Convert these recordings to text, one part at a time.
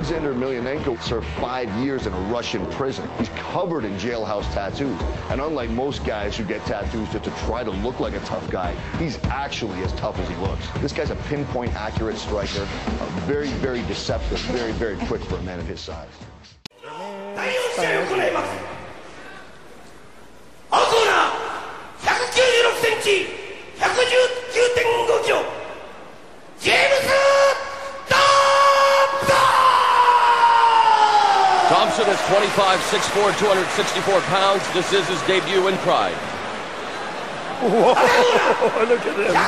Alexander Emelianenko served 5 years in a Russian prison. He's covered in jailhouse tattoos. And unlike most guys who get tattoos just to try to look like a tough guy, he's actually as tough as he looks. This guy's a pinpoint accurate striker, very, very deceptive, very, very quick for a man of his size. Thompson is 25, 6'4", 264 pounds. This is his debut in Pride. Whoa, look at him.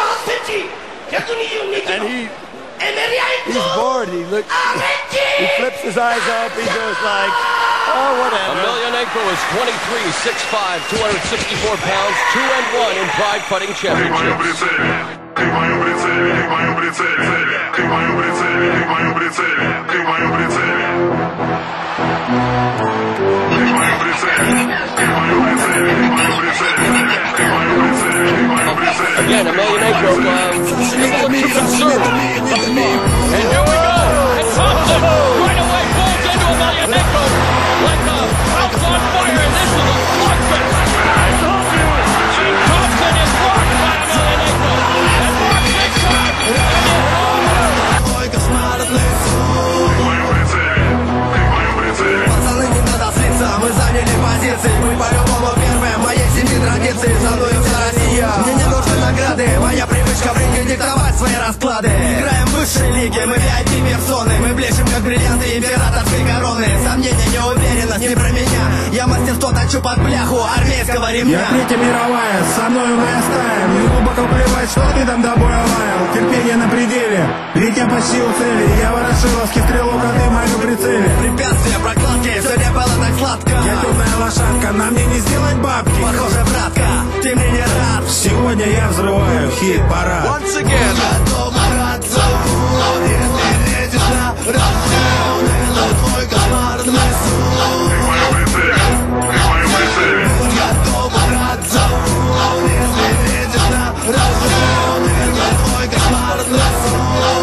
And he's bored. He flips his eyes up. He goes like, oh, whatever. Emelianenko is 23, 6'5", 264 pounds, 2-1 in Pride Fighting Championships. Again, Emelianenko looks concerned. And here we go. And Thompson right away falls into Emelianenko like a house on fire. And this is a slugfest. And Thompson is blocked by Emelianenko. And blocked big time. Мы заняли позиции, мы по-любому первые. Моей семьи традиции, за мной вся Россия. Мне не нужны награды, моя привычка в ринге диктовать свои расклады. Играем в высшей лиге, мы VIP-персоны. Мы блещем как бриллианты императорской короны. Сомнения, неуверенность, не про меня. Я мастерство точу под бляху армейского ремня. Я Третья мировая, со мной моя стая. Мне глубоко плевать, что ты там до боя лаял. Терпение на пределе, ведь я почти у цели. Я ворошиловский стрелок, а ты в моем прицеле. Препятствия, прокладки, все не было так сладко. Я темная лошадка, на мне не сделать бабки. Похоже, братка, ты мне не рад. Сегодня я взрываю хит-парад. Once again. Готов драться, если лезешь на раздел. Это твой кошмарный сон. Готов драться, если лезешь на раздел. Это твой кошмарный сон.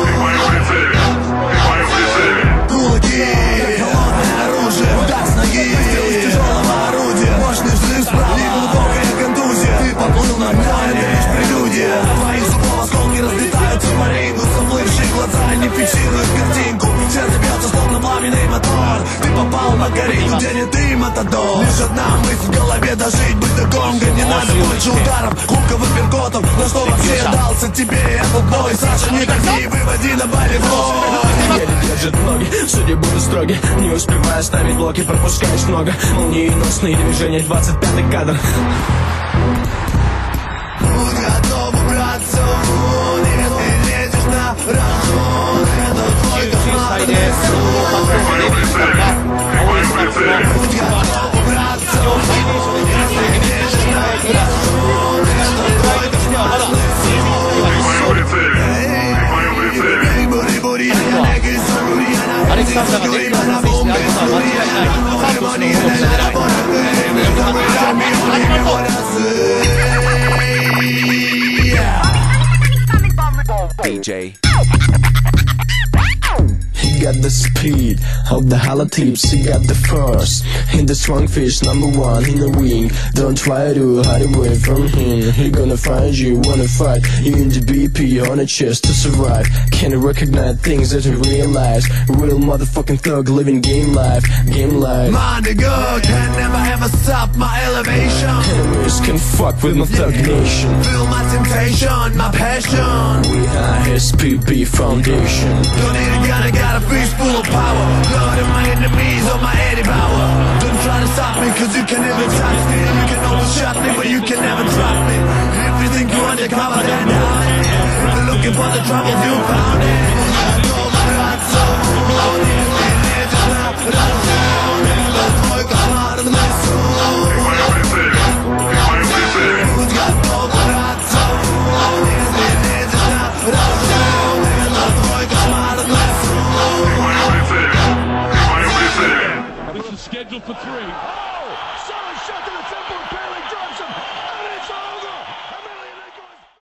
Кулаки, холодное оружие, удар с ноги. Мощный взрыв справа и глубокая контузия. Ты поплыл на дно, это лишь прелюдия. Твои зубов осколки разлетаются по рингу. Заплывшие глаза не фиксируют картинку. Сердце бьется словно пламенный мотор. Ты попал на горину, где не ты, матадор. Лишь одна мысль в голове, дожить быть до гонга. Не надо больше ударов, хуков и перкотов. На что вообще дался тебе этот бой? Саша, не томи, выводи на болевой. Еле держит ноги, судьи будут строги. Не успевая ставить блоки, пропускаешь много. Молниеносные движения, 25-й кадр. Готов убраться вон, если лезешь на разгон. Это твой кошмарный сон. Готов убраться вон, если лезешь на разгон. Это твой кошмарный сон. Бури-бури, я не кисури, я на кисури, я на бомбе сури, я на гармонии, я на работе, мы забыли, мы DJ. He got the speed of the halatips, he got the force. In the strong fish, #1 in the ring. Don't try to hide away from him. He gonna find you, wanna fight. You in the BP on a chest to survive. Can't recognize things that you realize. Real motherfucking thug living game life, game life. My nigga can never ever stop my elevation. Enemies can fuck with my thug nation. Feel my temptation, my passion. We are SPP Foundation. Don't need a gun, I got a fist full of power. Blood of my enemies on my anti-power. Don't try to stop me, cause you can never touch me. You can always shot me, but you can never trust me. If you think you're undercover, then hide it. They're looking for the trouble, you found it. I know my heart's so low. It's not down. That's my кошмарный сон. Готов драться, если лезешь на раздел. Это твой кошмарный сон. This is scheduled for 3.